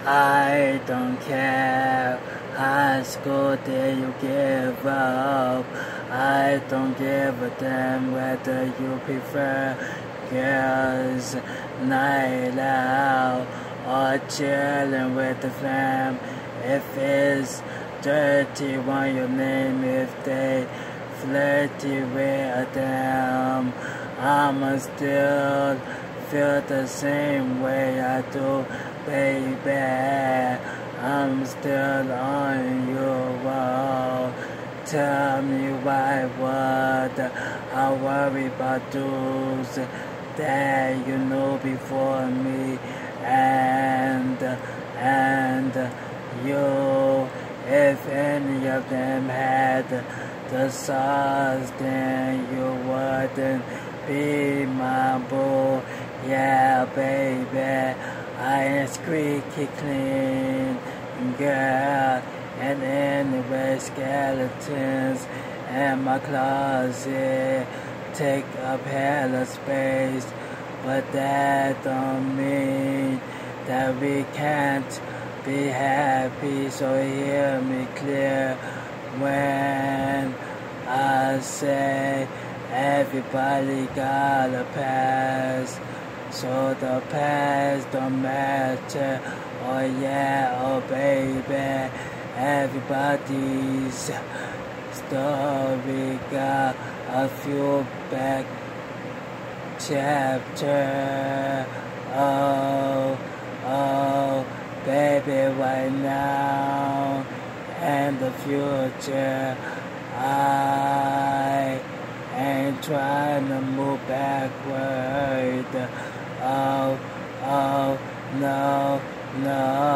I don't care. High school day you give up. I don't give a damn whether you prefer girls night out or chilling with the fam. If it's dirty, want your name if they flirty with them. I'ma still feel the same way I do, baby. I'm still on your wall. Tell me why would I worry about those that you know before me and you. If any of them had the sauce, then you wouldn't be my boo. Yeah, baby, I ain't squeaky clean, girl. And anyway, skeletons in my closet take up hella space, but that don't mean that we can't be happy. So hear me clear when I say everybody got a past. So the past don't matter. Oh yeah, oh baby, everybody's story got a few back chapter. Oh, baby, right now and the future, I ain't trying to move backward. Oh, no.